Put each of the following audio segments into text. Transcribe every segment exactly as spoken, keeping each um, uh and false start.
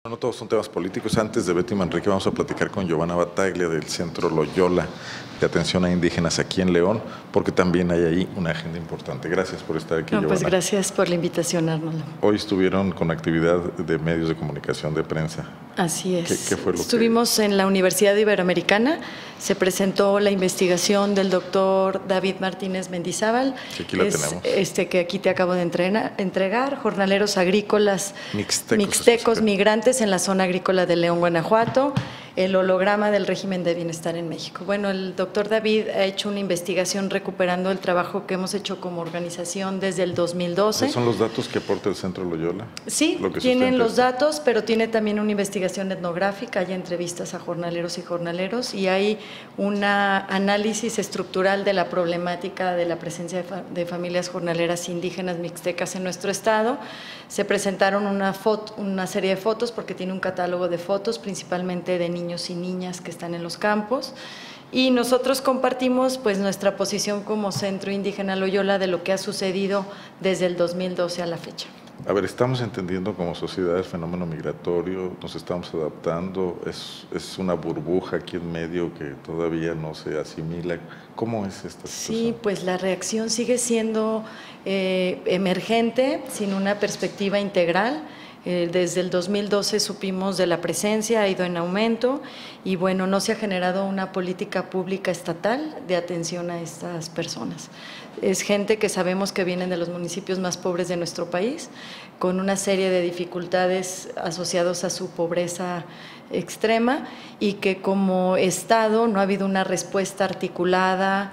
No todos son temas políticos. Antes de Betty Manrique vamos a platicar con Giovanna Battaglia del Centro Loyola de Atención a Indígenas aquí en León, porque también hay ahí una agenda importante. Gracias por estar aquí, no, Giovanna. Pues gracias por la invitación, Arnoldo. Hoy estuvieron con actividad de medios de comunicación, de prensa. Así es. ¿Qué, qué fue lo Estuvimos que... en la Universidad Iberoamericana, se presentó la investigación del doctor David Martínez Mendizábal, Sí, aquí la es, tenemos. Este, que aquí te acabo de entrenar, entregar, jornaleros agrícolas Mixtecos, mixtecos migrantes en la zona agrícola de León, Guanajuato, el holograma del régimen de bienestar en México. Bueno, el doctor David ha hecho una investigación recuperando el trabajo que hemos hecho como organización desde el dos mil doce. ¿Esos son los datos que aporta el Centro Loyola? Sí, Lo que tienen los esto. datos, pero tiene también una investigación etnográfica, hay entrevistas a jornaleros y jornaleros y hay un análisis estructural de la problemática de la presencia de, fa de familias jornaleras indígenas mixtecas en nuestro estado. Se presentaron una, foto, una serie de fotos porque tiene un catálogo de fotos, principalmente de niños y niñas que están en los campos. Y nosotros compartimos pues nuestra posición como Centro Indígena Loyola de lo que ha sucedido desde el dos mil doce a la fecha. A ver, estamos entendiendo como sociedad el fenómeno migratorio, nos estamos adaptando, es, es una burbuja aquí en medio que todavía no se asimila. ¿Cómo es esta situación? Sí, pues la reacción sigue siendo eh, emergente, sin una perspectiva integral. Eh, desde el dos mil doce supimos de la presencia, ha ido en aumento y bueno, no se ha generado una política pública estatal de atención a estas personas. Es gente que sabemos que vienen de los municipios más pobres de nuestro país, con una serie de dificultades asociadas a su pobreza extrema y que como Estado no ha habido una respuesta articulada,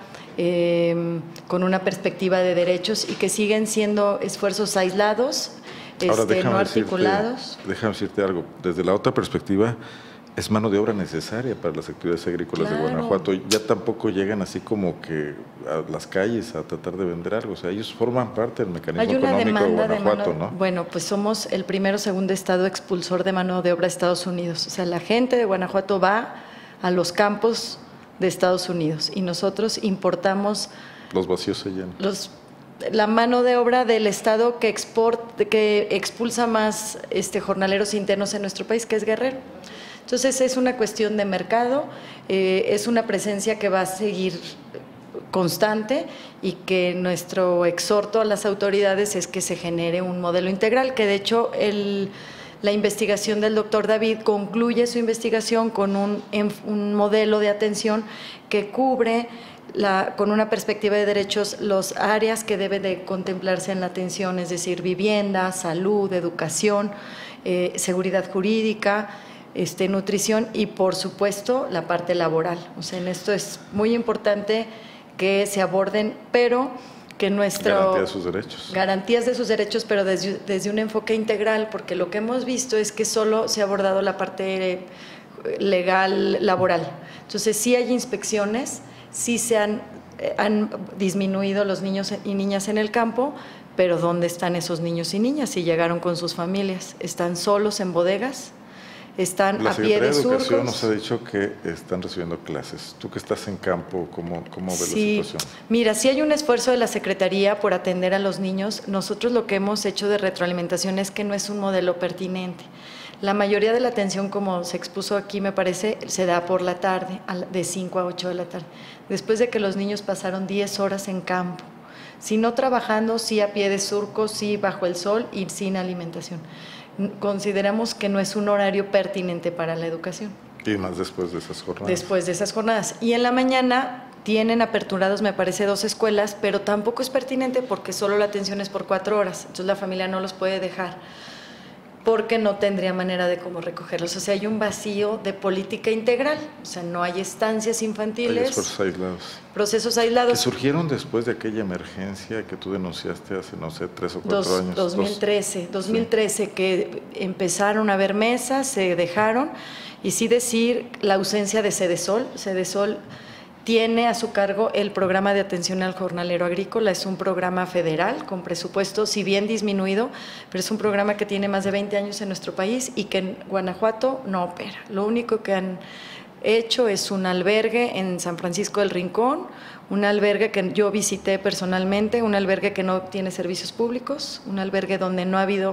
eh, con una perspectiva de derechos y que siguen siendo esfuerzos aislados, Ahora, este, déjame no decirte, articulados. Déjame decirte algo, desde la otra perspectiva, es mano de obra necesaria para las actividades agrícolas Claro. de Guanajuato. Ya tampoco llegan así como que a las calles a tratar de vender algo. O sea, ellos forman parte del mecanismo Hay una económico de demanda Guanajuato, de mano, ¿no? Bueno, pues somos el primero o segundo estado expulsor de mano de obra a Estados Unidos. O sea, la gente de Guanajuato va a los campos de Estados Unidos y nosotros importamos… Los vacíos se llenan. Los, la mano de obra del estado que, export, que expulsa más este, jornaleros internos en nuestro país, que es Guerrero. Entonces es una cuestión de mercado, eh, es una presencia que va a seguir constante y que nuestro exhorto a las autoridades es que se genere un modelo integral, que de hecho el, la investigación del doctor David concluye su investigación con un, un modelo de atención que cubre La, con una perspectiva de derechos, los áreas que debe de contemplarse en la atención, es decir, vivienda, salud, educación, eh, seguridad jurídica, este, nutrición y, por supuesto, la parte laboral. O sea, en esto es muy importante que se aborden, pero que nuestro… Garantía de sus derechos. Garantías de sus derechos, pero desde, desde un enfoque integral, porque lo que hemos visto es que solo se ha abordado la parte legal, laboral. Entonces, sí hay inspecciones, sí se han, eh, han disminuido los niños y niñas en el campo, pero ¿dónde están esos niños y niñas? Si llegaron con sus familias, ¿están solos en bodegas? ¿Están La a pie de Secretaría de Educación surcos? nos ha dicho que están recibiendo clases. Tú que estás en campo, ¿cómo, cómo ves Sí, la situación? Mira, sí hay un esfuerzo de la Secretaría por atender a los niños. Nosotros lo que hemos hecho de retroalimentación es que no es un modelo pertinente. La mayoría de la atención, como se expuso aquí, me parece, se da por la tarde, de cinco a ocho de la tarde, después de que los niños pasaron diez horas en campo, si no trabajando, sí a pie de surco, sí bajo el sol y sin alimentación. Consideramos que no es un horario pertinente para la educación. Y más después de esas jornadas. Después de esas jornadas. Y en la mañana tienen aperturados, me parece, dos escuelas, pero tampoco es pertinente porque solo la atención es por cuatro horas, entonces la familia no los puede dejar, porque no tendría manera de cómo recogerlos. O sea, hay un vacío de política integral, o sea, no hay estancias infantiles. Hay esfuerzos aislados. Procesos aislados. Que surgieron después de aquella emergencia que tú denunciaste hace, no sé, tres o cuatro Dos, años. dos mil trece, dos mil trece, sí. Que empezaron a haber mesas, se dejaron, y sí decir la ausencia de Sedesol. Sedesol tiene a su cargo el programa de atención al jornalero agrícola, es un programa federal con presupuesto, si bien disminuido, pero es un programa que tiene más de veinte años en nuestro país y que en Guanajuato no opera. Lo único que han hecho es un albergue en San Francisco del Rincón, un albergue que yo visité personalmente, un albergue que no tiene servicios públicos, un albergue donde no ha habido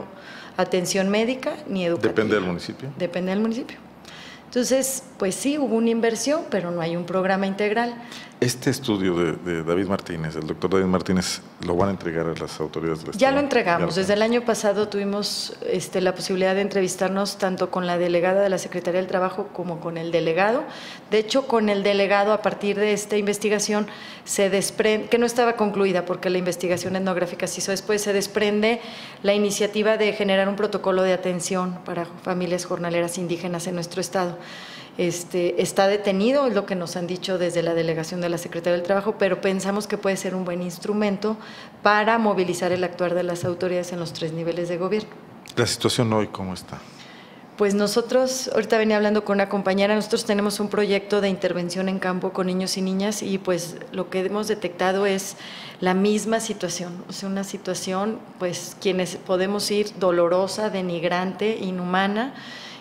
atención médica ni educativa. ¿Depende del municipio? Depende del municipio. Entonces, pues sí, hubo una inversión, pero no hay un programa integral. Este estudio de, de David Martínez, el doctor David Martínez, ¿lo van a entregar a las autoridades del Estado? Ya lo entregamos. Desde el año pasado tuvimos este, la posibilidad de entrevistarnos tanto con la delegada de la Secretaría del Trabajo como con el delegado. De hecho, con el delegado, a partir de esta investigación, se desprende, que no estaba concluida porque la investigación etnográfica se hizo después, se desprende la iniciativa de generar un protocolo de atención para familias jornaleras indígenas en nuestro Estado. Este, está detenido, es lo que nos han dicho desde la delegación de la Secretaría del Trabajo, pero pensamos que puede ser un buen instrumento para movilizar el actuar de las autoridades en los tres niveles de gobierno. ¿La situación hoy cómo está? Pues nosotros, ahorita venía hablando con una compañera, nosotros tenemos un proyecto de intervención en campo con niños y niñas y pues lo que hemos detectado es la misma situación, o sea, una situación, pues quienes podemos ir dolorosa, denigrante, inhumana,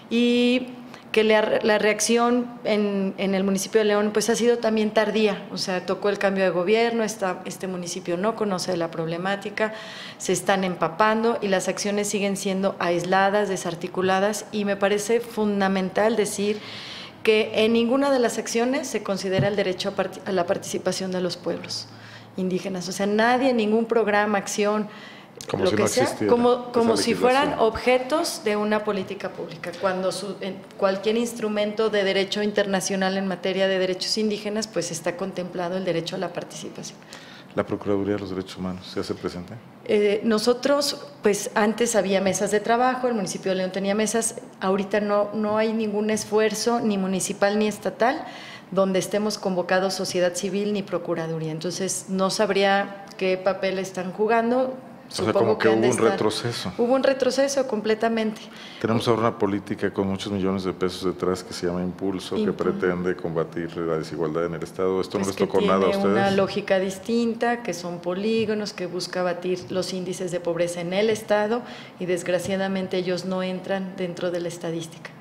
y que la, la reacción en, en el municipio de León pues ha sido también tardía, o sea, tocó el cambio de gobierno, esta, este municipio no conoce la problemática, se están empapando y las acciones siguen siendo aisladas, desarticuladas, y me parece fundamental decir que en ninguna de las acciones se considera el derecho a, a la participación de los pueblos indígenas, o sea, nadie, ningún programa, acción, como lo si que no sea, como, como si fueran legislación. objetos de una política pública, cuando su, en cualquier instrumento de derecho internacional en materia de derechos indígenas, pues está contemplado el derecho a la participación. ¿La Procuraduría de los Derechos Humanos se hace presente? Eh, nosotros, pues antes había mesas de trabajo, el municipio de León tenía mesas, ahorita no, no hay ningún esfuerzo, ni municipal ni estatal, donde estemos convocados sociedad civil ni Procuraduría, entonces no sabría qué papel están jugando. O sea, como que, que hubo un estar. retroceso. Hubo un retroceso completamente. Tenemos ahora una política con muchos millones de pesos detrás que se llama Impulso, Impulso. que pretende combatir la desigualdad en el Estado. ¿Esto pues no les tocó nada a ustedes? Tiene una lógica distinta, que son polígonos, que busca batir los índices de pobreza en el Estado y desgraciadamente ellos no entran dentro de la estadística.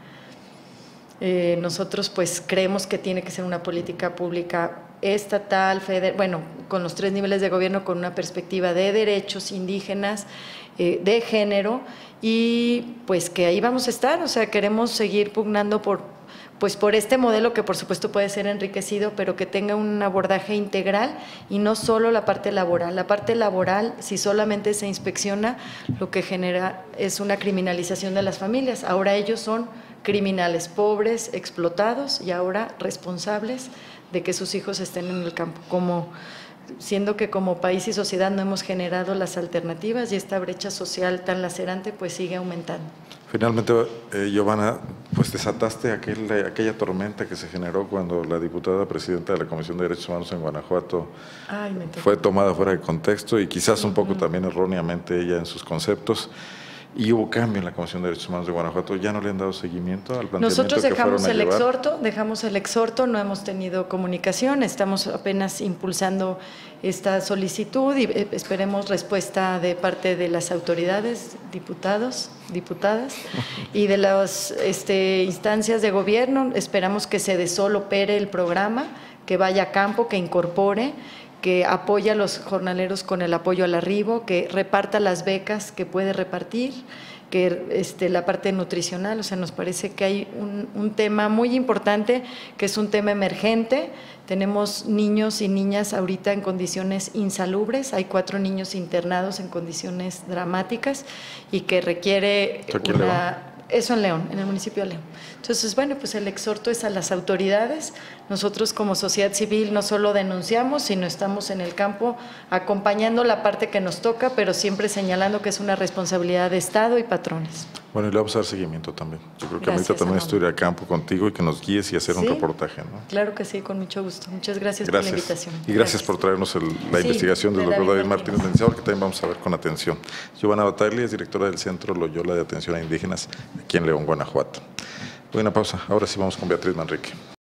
Eh, nosotros pues creemos que tiene que ser una política pública estatal, federal, bueno, con los tres niveles de gobierno, con una perspectiva de derechos indígenas, eh, de género, y pues que ahí vamos a estar, o sea, queremos seguir pugnando por, pues por este modelo que por supuesto puede ser enriquecido, pero que tenga un abordaje integral y no solo la parte laboral. La parte laboral, si solamente se inspecciona, lo que genera es una criminalización de las familias. Ahora ellos son criminales, pobres, explotados y ahora responsables de que sus hijos estén en el campo, como siendo que como país y sociedad no hemos generado las alternativas y esta brecha social tan lacerante pues sigue aumentando. Finalmente, eh, Giovanna, pues desataste aquel, aquella tormenta que se generó cuando la diputada presidenta de la Comisión de Derechos Humanos en Guanajuato Ay, fue tomada fuera de contexto y quizás un poco uh-huh. también erróneamente ella en sus conceptos. Y hubo cambio en la Comisión de Derechos Humanos de Guanajuato. ¿Ya no le han dado seguimiento al planteamiento Nosotros dejamos que el llevar? exhorto, dejamos el exhorto, no hemos tenido comunicación, estamos apenas impulsando esta solicitud y esperemos respuesta de parte de las autoridades, diputados, diputadas y de las este, instancias de gobierno. Esperamos que se de solo opere el programa, que vaya a campo, que incorpore, que apoya a los jornaleros con el apoyo al arribo, que reparta las becas que puede repartir, que este, la parte nutricional, o sea, nos parece que hay un, un tema muy importante, que es un tema emergente. Tenemos niños y niñas ahorita en condiciones insalubres, hay cuatro niños internados en condiciones dramáticas y que requiere una… Eso en León, en el municipio de León. Entonces, bueno, pues el exhorto es a las autoridades. Nosotros como sociedad civil no solo denunciamos, sino estamos en el campo acompañando la parte que nos toca, pero siempre señalando que es una responsabilidad de Estado y patrones. Bueno, y le vamos a dar seguimiento también. Yo creo que Gracias, ahorita también amor. estoy a campo contigo y que nos guíes y hacer ¿Sí? un reportaje, ¿no? Claro que sí, con mucho gusto. Muchas gracias, gracias. por la invitación. Y gracias, gracias. por traernos el, la sí, investigación del de doctor David Martínez, Martínez Mendizábal, que también vamos a ver con atención. Giovanna Bataglia es directora del Centro Loyola de Atención a Indígenas aquí en León, Guanajuato. Voy a una pausa. Ahora sí vamos con Beatriz Manrique.